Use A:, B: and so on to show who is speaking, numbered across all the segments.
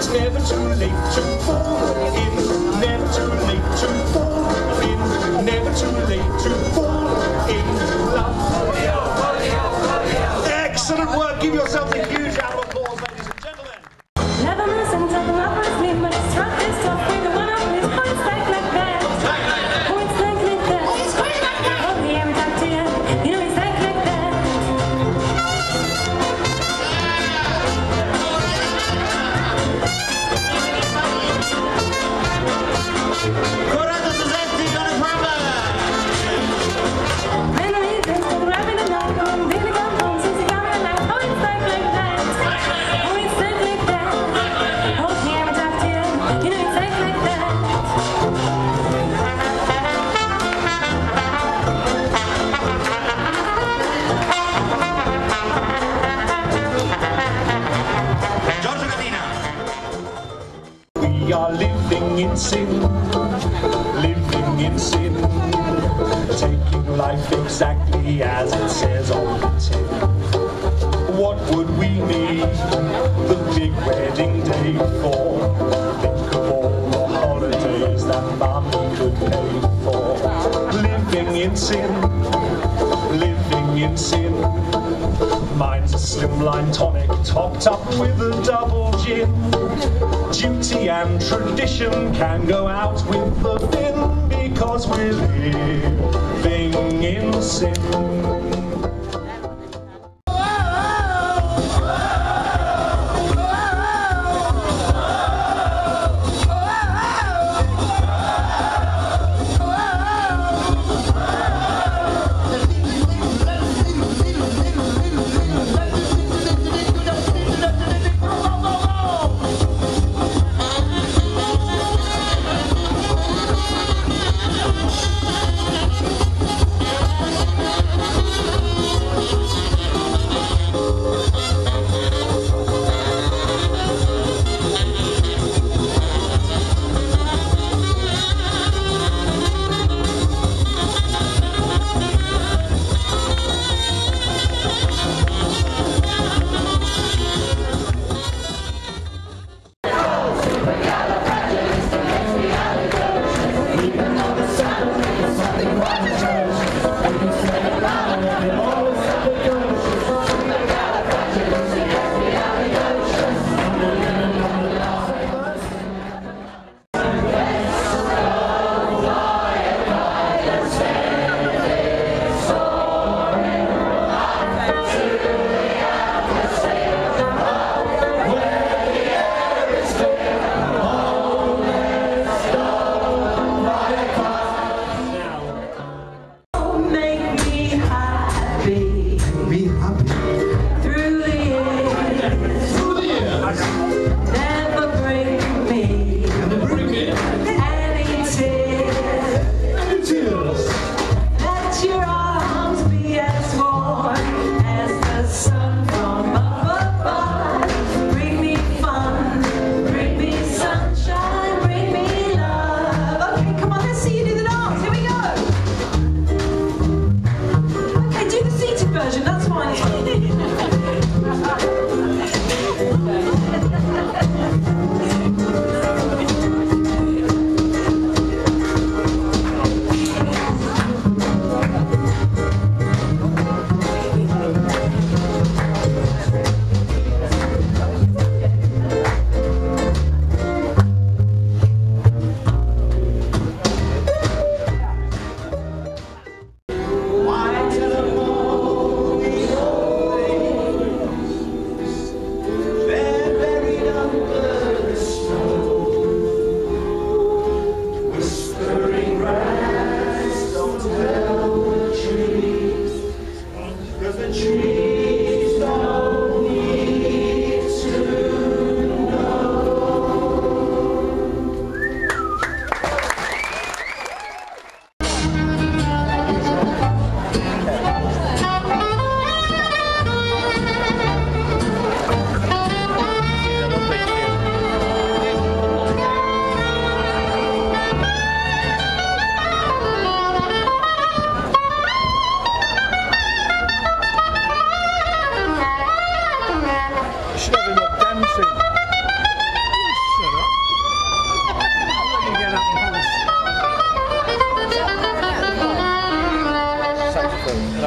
A: It's never too late to fall in, never too late to fall in, never too late to fall in love. Excellent work. Give yourselves a huge round of applause, ladies and gentlemen.
B: Never listen to the lovers leave, but it's struck this off with the one on his points like that. Points like that. Points like that. Oh, yeah, we talk to you. You know he's like that.
A: We are living in sin, taking life exactly as it says on the tin. What would we need the big wedding day for? Think of all the holidays that Mommy could pay for. Living in sin, mine's a slimline tonic topped up with a double gin. Duty and tradition can go out with the bin because we're living in sin.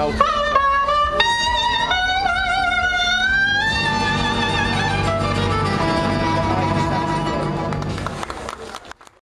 C: out.